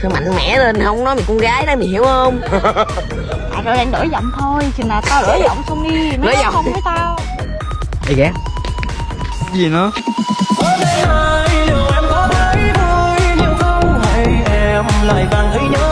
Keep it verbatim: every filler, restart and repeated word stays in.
Phải mạnh mẽ lên, không nói mày con gái đó, mày hiểu không? À rồi đang đổi giọng thôi, chừng nào tao đổi giọng xong đi mới nói không với tao. Ê ghé. Gì nữa? Lại vàng ấy nhớ